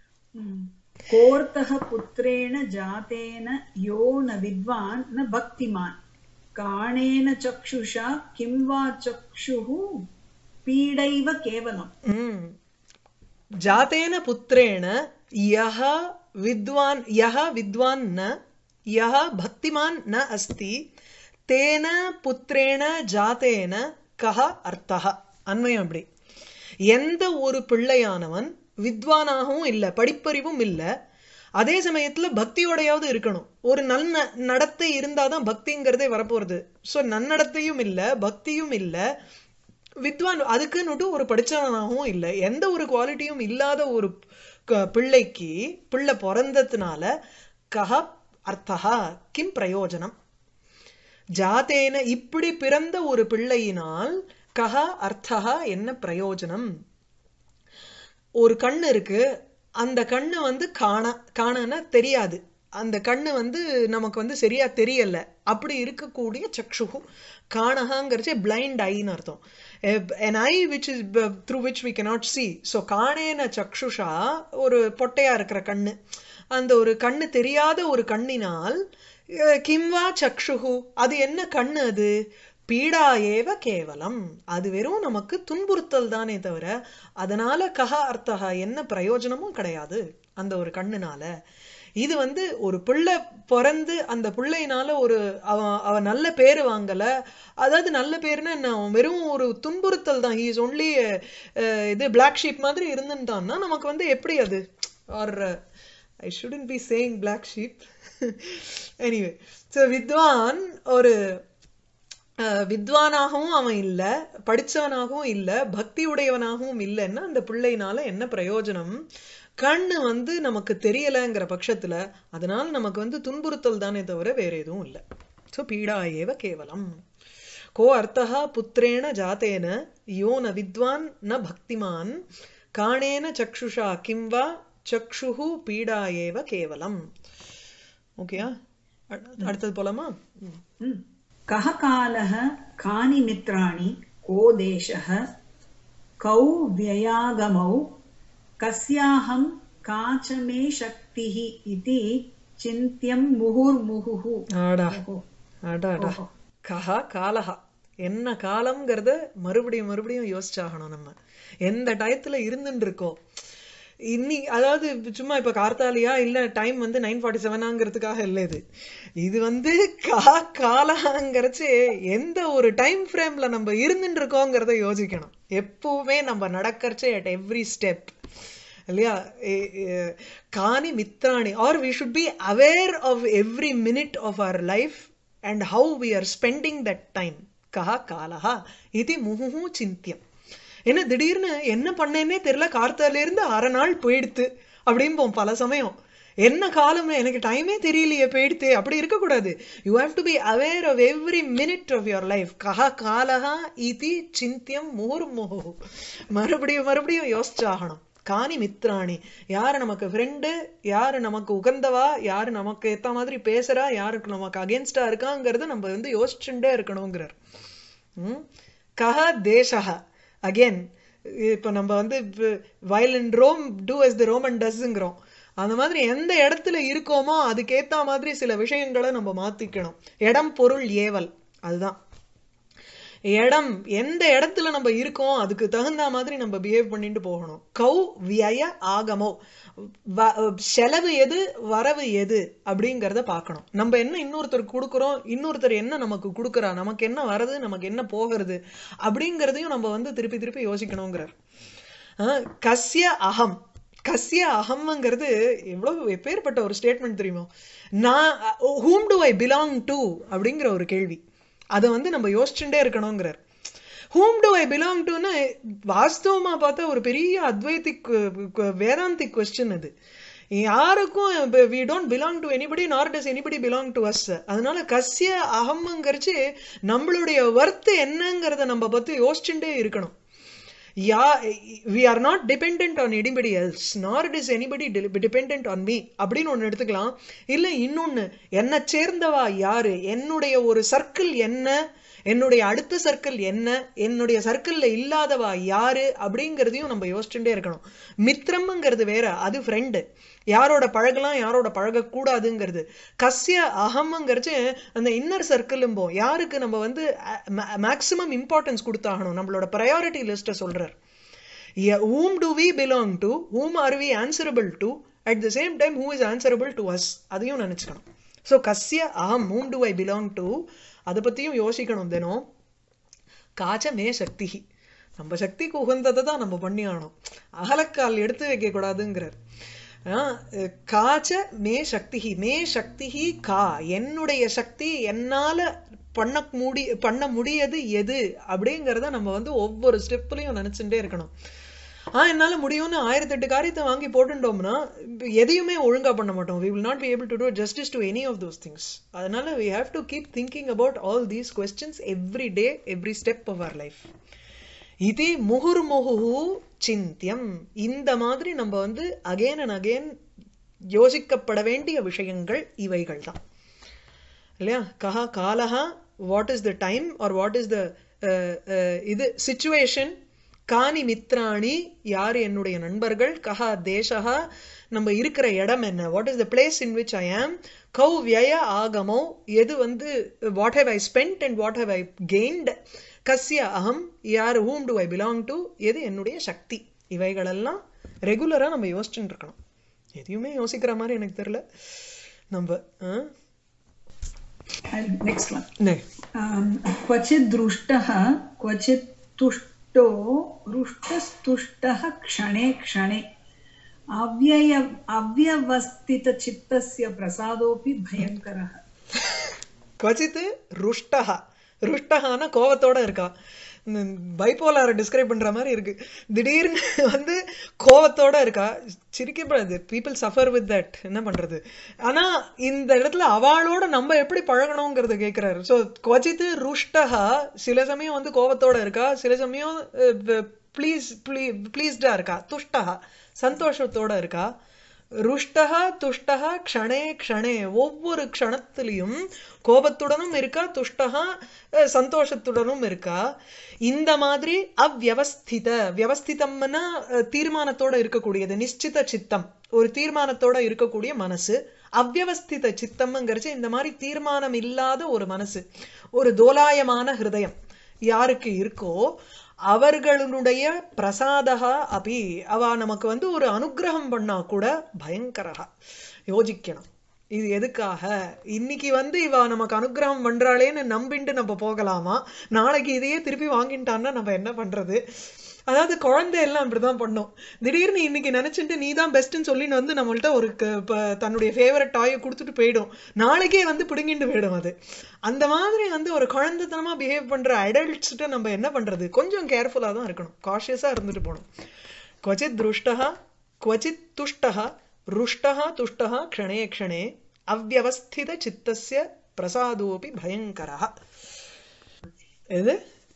கோர்த்தஹ புத்ரேண ஜாதேன யோ ந வித்வான் ந பக்திமான் காணேன சக்ஷுஷா கிம் வா சக்ஷுஹு பீடைவ கேவலம். ம் ஜாதேன புத்ரேண யஹ வித்வான் யஹ வித்வான் ந யஹ பக்திமான் ந அஸ்தி தேன புத்ரேண ஜாதேன கஹ அர்த்தஹ. அன்வயம் அப்படி, எந்த ஒரு பிள்ளையானவன் வித்வானாகவும் இல்ல படிப்பறிவும் இல்ல அதே சமயத்துல பக்தியோடையாவது இருக்கணும். ஒரு நல்ல நடத்தை இருந்தாதான் பக்திங்கிறதே வரப்போறது. சோ நன்னடத்தையும் இல்ல பக்தியும் இல்ல வித்வான் அதுக்குன்னுட்டு ஒரு படிச்சவனாகவும் இல்லை, எந்த ஒரு குவாலிட்டியும் இல்லாத ஒரு பிள்ளைக்கு பிள்ளை பிறந்ததுனால கஹ அர்த்தஹா கிம் பிரயோஜனம். ஜாதேன இப்படி பிறந்த ஒரு பிள்ளையினால் கஹ அர்த்தஹா என்ன பிரயோஜனம். ஒரு கண்ணு இருக்கு, அந்த கண்ணு வந்து காண காணனா தெரியாது, அந்த கண்ணு வந்து நமக்கு வந்து சரியா தெரியல, அப்படி இருக்கக்கூடிய சக்ஷுகு காணஹாங்கிறச்சே பிளைண்ட் ஐன்னு அர்த்தம். an eye which is through which we cannot see. so காணேன சக்ஷுஷா ஒரு பொட்டையா இருக்கிற கண்ணு, அந்த ஒரு கண்ணு தெரியாத ஒரு கண்ணினால் கிம்வா சக்ஷுகு அது என்ன கண்ணு, அது பீடா ஏவ கேவலம், அது வெறும் நமக்கு துன்புறுத்தல் தானே தவிர அதனால கஹ அர்த்தஹா என்ன பிரயோஜனமும் கிடையாது அந்த ஒரு கண்ணுனால. இது வந்து ஒரு பிள்ளை பிறந்து அந்த பிள்ளையினால ஒரு அவன் அவன் நல்ல பேரு வாங்கல, அதாவது நல்ல பேருன்னா என்ன, வெறும் ஒரு துன்புறுத்தல் தான். ஹி இஸ் ஒன்லி இது பிளாக் ஷீப் மாதிரி இருந்துட்டான்னா நமக்கு வந்து எப்படி அது, or I shouldn't be saying black sheep anyway. So வித்வான் ஒரு வித்வானாகவும் அவன் இல்ல படிச்சவனாகவும் இல்ல பக்தி உடையவனாகவும் இல்லைன்னா அந்த பிள்ளையினால என்ன பிரயோஜனம். கண்ணு வந்து நமக்கு தெரியலங்கிற பட்சத்துல அதனால நமக்கு வந்து துன்புறுத்தல் தானே தவிர வேற எதுவும் இல்லை. சோ பீடா ஏவ கேவலம். கோ அர்த்தஹா புத்ரேண ஜாதேன யோ ந வித்வான் ந பக்திமான் காணேன சக்ஷுஷா கிம் வா சக்ஷுஹு பீடா ஏவ கேவலம். ஓகேயா, அடுத்தது போலாமா? கஹ காலஹ கானி மித்ராணி கோ தேசஹ கௌ வியாகமௌ கஸ்யாஹம் காச்சமே சக்திஹி இதி சிந்தியம் முஹுர்முஹுஹு. ஆடா ஆடாடா கஹ காலஹா என்ன காலம்ங்கிறத மறுபடியும் மறுபடியும் யோசிச்சாகணும். நம்ம எந்த டயத்துல இருந்துட்டு இருக்கோம் இன்னி, அதாவது சும்மா இப்ப கார்த்தாலியா இல்ல டைம் வந்து நைன் ஃபார்ட்டி செவனாங்கிறதுக்காக இல்லை, இது இது வந்து கா காலங்கிறச்சு எந்த ஒரு டைம் ஃப்ரேம்ல நம்ம இருந்துட்டு இருக்கோங்கிறத யோசிக்கணும். எப்பவுமே நம்ம நடக்கிறச்சு அட் எவ்ரி ஸ்டெப் இல்லையா. காணி மித்ராணி or we should be aware of every minute of our life and how we are spending that time. கஹ காலஹா இது முஹு சிந்தியம். என்ன திடீர்னு என்ன பண்ணேன்னே தெரியல, கார்த்தால இருந்து அரை நாள் போயிடுத்து அப்படிம்போம் பல சமயம். என்ன காலம் எனக்கு டைமே தெரியலையே போயிடுத்து, அப்படி இருக்கக்கூடாது. You have to be aware of every minute of your life. கஹ காலஹா இது சிந்தியம் முஹுர்முஹு. மறுபடியும் மறுபடியும் யோசிச்சாகணும். காணி மித்ராணி யாரு நமக்கு ஃப்ரெண்டு, யாரு நமக்கு உகந்தவா, யாரு நமக்கு ஏத்த மாதிரி பேசுறா, யாருக்கு நமக்கு அகேன்ஸ்டா இருக்காங்கிறத நம்ம வந்து யோசிச்சுட்டே இருக்கணுங்கிறார். உம் கஹ தேசஹ அகேன் இப்ப நம்ம வந்து while in Rome do as the Roman doesங்கிறோம். அந்த மாதிரி எந்த இடத்துல இருக்கோமோ அதுக்கேத்த மாதிரி சில விஷயங்களை நம்ம மாத்திக்கணும். இடம் பொருள் ஏவல் அதுதான். இடம் எந்த இடத்துல நம்ம இருக்கோம் அதுக்கு தகுந்த மாதிரி நம்ம பிஹேவ் பண்ணிட்டு போகணும். கௌ விய ஆகமோ செலவு எது வரவு எது அப்படிங்கறத பார்க்கணும். நம்ம என்ன இன்னொருத்தருக்கு கொடுக்குறோம், இன்னொருத்தர் என்ன நமக்கு கொடுக்குறா, நமக்கு என்ன வருது நமக்கு என்ன போகிறது அப்படிங்கறதையும் நம்ம வந்து திருப்பி திருப்பி யோசிக்கணுங்கிறார். கஸ்ய அகம் கஸ்ய அகம்ங்கிறது எவ்வளவு எப்பேற்பட்ட ஒரு ஸ்டேட்மெண்ட் தெரியுமா. நான் whom do I belong to அப்படிங்கிற ஒரு கேள்வி, அதை வந்து நம்ம யோசிச்சுட்டே இருக்கணுங்கிறார். whom do I belong to னா வாஸ்தவமா பார்த்தா ஒரு பெரிய அத்வைதிக் வேதாந்திக் கொஸ்டின் அது. யாருக்கும் we don't belong to anybody nor does anybody belong to us. அதனால கஸ்ய அகம்ங்கிறச்சு நம்மளுடைய வர்த்து என்னங்கிறத நம்ம பத்தி யோசிச்சுட்டே இருக்கணும். யா we are not dependent on anybody else nor is anybody dependent on me அப்படின்னு ஒன்று எடுத்துக்கலாம். இல்லை இன்னொன்னு, என்னை சேர்ந்தவா யாரு, என்னுடைய ஒரு சர்க்கிள் என்ன, என்னுடைய அடுத்த சர்க்கிள் என்ன, என்னுடைய சர்க்கிள்ல இல்லாதவா யாரு அப்படிங்கிறதையும் நம்ம யோசிச்சுட்டே இருக்கணும். மித்திரம்ங்கிறது வேற, அது ஃப்ரெண்டு, யாரோட பழகலாம் யாரோட பழகக்கூடாதுங்கிறது. கஸ்ய அகம்ங்கிறச்சு அந்த இன்னர் சர்க்கிளும்போ யாருக்கு நம்ம வந்து மேக்சிமம் இம்பார்ட்டன்ஸ் கொடுத்தாகணும், நம்மளோட ப்ரையாரிட்டி லிஸ்ட்டை சொல்றார். whom do we belong to, whom are we answerable to, at the same time who is answerable to us, அதையும் நினைச்சுக்கணும். ஸோ கஸ்ய அகம், whom do I belong to, அதை பத்தியும் யோசிக்கணும் தினம். காச்ச மே சக்தி, நம்ம சக்திக்கு உகந்ததை தான் நம்ம பண்ணி ஆகணும், அகலக்கால் எடுத்து வைக்க கூடாதுங்கிறார். காச்ச மே சக்தி, மே சக்தி கா, என்னுடைய சக்தி என்னால பண்ண முடி பண்ண முடியது எது அப்படிங்கிறத நம்ம வந்து ஒவ்வொரு ஸ்டெப்லையும் நினைச்சுட்டே இருக்கணும். ஆஹ் என்னால முடியும்னு ஆயிரத்தி எட்டு காரியத்தை வாங்கி போட்டுட்டோம்னா எதையுமே ஒழுங்கா பண்ண மாட்டோம். we will not be able to do justice to any of those things. அதனால we have to keep thinking about all these questions every day, every step of our life. இது முகுர்முகு சிந்தியம், இந்த மாதிரி நம்ம வந்து அகேன் அண்ட் அகேன் யோசிக்கப்பட வேண்டிய விஷயங்கள் இவைகள் தான் இல்லையா. கஹா காலஹா, what is the time or what is the இது சிச்சுவேஷன், காணி மித்ராணி, யார் என்னுடைய நண்பர்கள், கஹா தேசஹா, நம்ம இருக்கிற இடம் என்ன, what is the place in which I am, கௌ விய ஆகமோ, எது வந்து what have I spent and what have I gained, கஸ்ய அகம், யார் whom do I belong to, எது என்னுடைய சக்தி. இவைகளெல்லாம் ரெகுலரா நம்ம யோசிச்சுட்டு இருக்கணும். எதையுமே யோசிக்கிற மாதிரி எனக்கு தெரியல நம்ம. நெக்ஸ்ட் ஒன், क्वचित् दृष्टः क्वचित् तुष्टो रुष्टस्तुष्टः क्षणे क्षणे अव्यय अव्यवस्थितचित्तस्य प्रसादोऽपि भयङ्करः. क्वचित् रुष्टः, ருஷ்டஹான கோவத்தோட இருக்கா, பைபோலாரை டிஸ்கிரைப் பண்ற மாதிரி இருக்கு. திடீர்னு வந்து கோவத்தோட இருக்கா, சிரிக்கப்படாது, பீப்புள் சஃபர் வித் தட், என்ன பண்றது. ஆனா இந்த இடத்துல அவளோட நம்ம எப்படி பழகணுங்கிறத கேட்கிறாரு. ஸோ குவச்சித்து ருஷ்டஹா, சில சமயம் வந்து கோவத்தோட இருக்கா, சில சமயம் ப்ளீஸ் ப்ளீஸ்டா இருக்கா, துஷ்டஹா சந்தோஷத்தோட இருக்கா, ருஷ்டஹா துஷ்டஹா க்ஷணே க்ஷணே, ஒவ்வொரு க்ஷணத்திலையும் கோபத்துடனும் இருக்கா, துஷ்டஹா சந்தோஷத்துடனும் இருக்கா. இந்த மாதிரி அவ்யவஸ்தித, வியவஸ்திதம்னா தீர்மானத்தோட இருக்கக்கூடியது, நிச்சித சித்தம், ஒரு தீர்மானத்தோட இருக்கக்கூடிய மனசு. அவ்யவஸ்தித சித்தம்ங்கிறச்சு இந்த மாதிரி தீர்மானம் இல்லாத ஒரு மனசு, ஒரு தோலாயமான ஹிருதயம் யாருக்கு இருக்கோ அவர்களுடைய பிரசாதகா அபி, அவ நமக்கு வந்து ஒரு அனுகிரகம் பண்ணா கூட பயங்கரகா, யோசிக்கணும். இது எதுக்காக, இன்னைக்கு வந்து இவ நமக்கு அனுகிரகம் பண்றாளேன்னு நம்பிண்டு நம்ம போகலாமா, நாளைக்கு இதையே திருப்பி வாங்கிட்டான்னா நம்ம என்ன பண்றது. அதாவது குழந்தை எல்லாம் இப்படிதான் பண்ணும், திடீர்னு இன்னைக்கு நினைச்சிட்டு நீ தான் பெஸ்ட்ன்னு சொல்லின்னு வந்து நம்மள்ட்ட ஒரு தன்னுடைய ஃபேவரட் டாயை கொடுத்துட்டு போயிடும், நாளைக்கே வந்து பிடுங்கிட்டு போயிடும் அது. அந்த மாதிரி வந்து ஒரு குழந்தைத்தனமா பிஹேவ் பண்ற அடல்ட்ஸ்கிட்ட நம்ம என்ன பண்றது, கொஞ்சம் கேர்ஃபுல்லா தான் இருக்கணும், காஷியஸா இருந்துட்டு போகணும். क्वचित् दृष्टः क्वचित् तुष्टः रुष्टः तुष्टः क्षणे क्षणे अव्यवस्थितचित्तस्य प्रसादोऽपि भयङ्करः. இது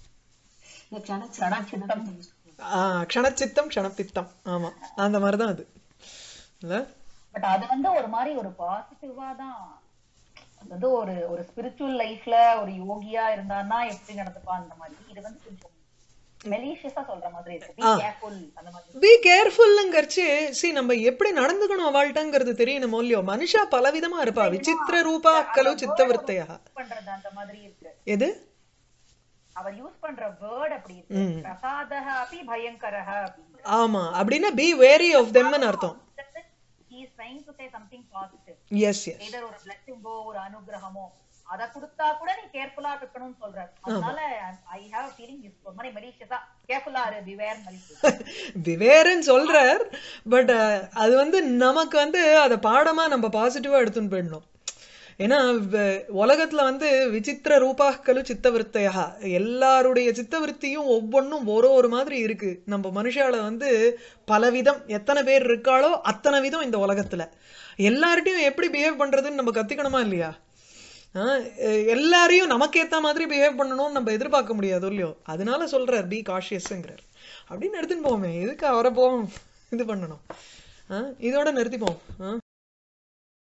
க்ஷணச்சித்தம் க்ஷணப்பித்தம், ஆமா அந்த மாதிரிதான் அது இல்ல. பட் அது வந்து ஒரு மாதிரி ஒரு பாசிட்டிவா தான், அது வந்து ஒரு ஒரு ஸ்பிரிச்சுவல் லைஃப்ல ஒரு யோகியா இருந்தான்னா எப்படி நடந்துப்பா அந்த மாதிரி. இது வந்து கொஞ்சம் மெலிஷியஸா சொல்ற மாதிரி இருக்கு. பி கேர்ஃபுல் அந்த மாதிரி, பி கேர்ஃபுல்ங்கிறச்சு சி நம்ம எப்படி நடந்துக்கணும் அவள்கிட்டங்கிறது தெரியணும் இல்லையோ. மனுஷா பலவிதமா இருப்பா, விசித்திர ரூபா கலு சித்தவர்த்தையா பண்றது அந்த மாதிரி இருக்கு. எது அவர் யூஸ் பண்ற வேர்ட் அப்படி இருக்கு, பிரசாதஹ அபி பயங்கரஹ. ஆமா, அப்படினா be wary of them ன்னு அர்த்தம். he is trying to say something positive. yes yes, either ஒரு blessing ஒரு அனுகிரகமோ அத கொடுத்தா கூட நீ கேர்ஃபுல்லா இருக்கணும்னு சொல்றாரு. அதனால I have a feeling this ஒரு மாதிரி மலிஷியஸா கேர்ஃபுல்லா இரு, beware மலிஷியஸ் பிவேர்ன்னு சொல்றார். பட் அது வந்து நமக்கு வந்து அத பாடமா நம்ம பாசிட்டிவா எடுத்துன்னு போயிடணும். ஏன்னா வ- உலகத்துல வந்து விசித்திர ரூபாக்கலு சித்தவிருத்தையா, எல்லாருடைய சித்தவிருத்தியும் ஒவ்வொன்றும் ஒரு ஒரு மாதிரி இருக்கு. நம்ம மனுஷால வந்து பலவிதம், எத்தனை பேர் இருக்காளோ அத்தனை விதம் இந்த உலகத்துல. எல்லார்ட்டையும் எப்படி பிஹேவ் பண்றதுன்னு நம்ம கத்துக்கணுமா இல்லையா? ஆஹ் எ- எல்லாரையும் நமக்கு ஏத்த மாதிரி பிஹேவ் பண்ணணும்னு நம்ம எதிர்பார்க்க முடியாது இல்லையோ? அதனால சொல்றார் பி காஷியஸ்ங்கிறார். அப்படின்னு எடுத்துன்னு போவோமே, எதுக்கு அவரை போவோம் இது பண்ணணும்? ஆஹ் இதோட நிறுத்திப்போம். ஆஹ்